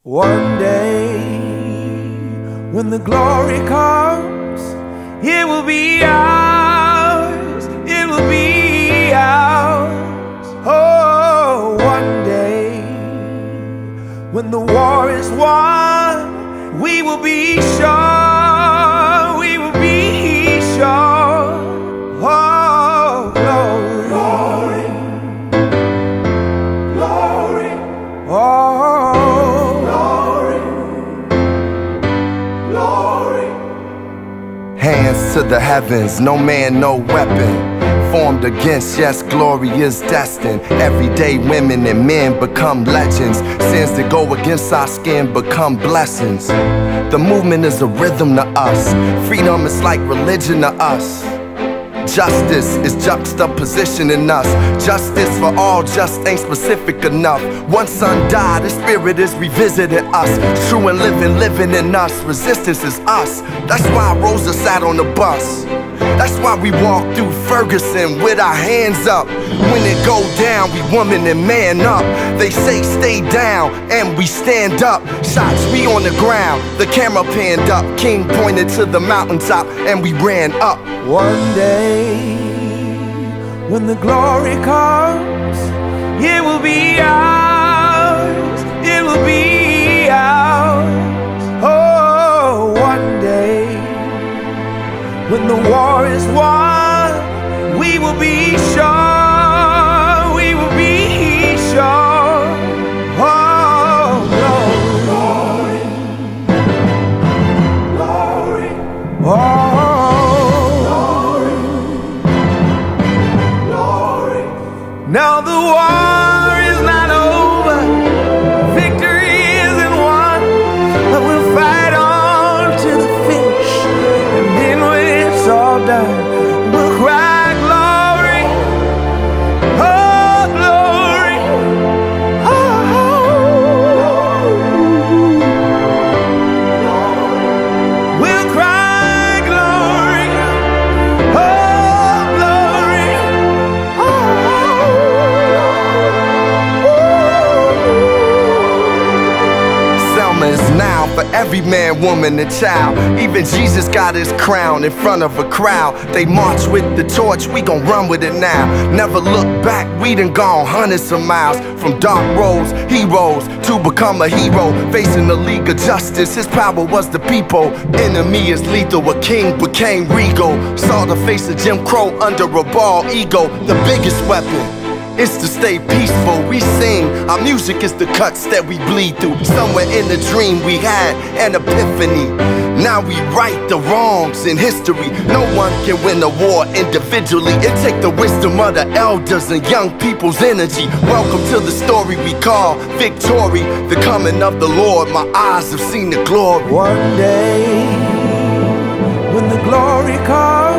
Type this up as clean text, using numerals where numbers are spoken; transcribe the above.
One day, when the glory comes, it will be ours, it will be ours. Oh, one day, when the war is won, we will be sure, we will be sure. Oh, glory, glory, glory. Oh, hands to the heavens, no man, no weapon formed against, yes, glory is destined. Everyday women and men become legends. Sins that go against our skin become blessings. The movement is a rhythm to us. Freedom is like religion to us. Justice is juxtaposition in us. Justice for all just ain't specific enough. One son died, his spirit is revisiting us. True and living in us. Resistance is us. That's why Rosa sat on the bus. That's why we walk through Ferguson with our hands up. When it go down, we woman and man up. They say stay down, and we stand up. Shots, we on the ground, the camera panned up. King pointed to the mountaintop, and we ran up. One day, when the glory comes, it will be ours, it will be ours. Oh, one day, when the war is won, we will be sure, we will be sure. Oh, glory, glory, glory. Oh. Now the war is not over, victory isn't won, but we'll fight on to the finish, and then when it's all done, we'll cry glory, oh glory, oh, we'll cry glory, oh glory, oh. Is now for every man, woman, and child. Even Jesus got his crown in front of a crowd. They march with the torch, we gon' run with it now. Never look back, we done gone hundreds of miles. From dark roads, heroes, to become a hero. Facing the League of Justice, his power was the people. Enemy is lethal, a king became regal. Saw the face of Jim Crow under a bald ego. The biggest weapon is to stay peaceful. We sing, our music is the cuts that we bleed through. Somewhere in the dream we had an epiphany. Now we right the wrongs in history. No one can win a war individually. It take the wisdom of the elders and young people's energy. Welcome to the story we call victory. The coming of the Lord, my eyes have seen the glory. One day, when the glory comes,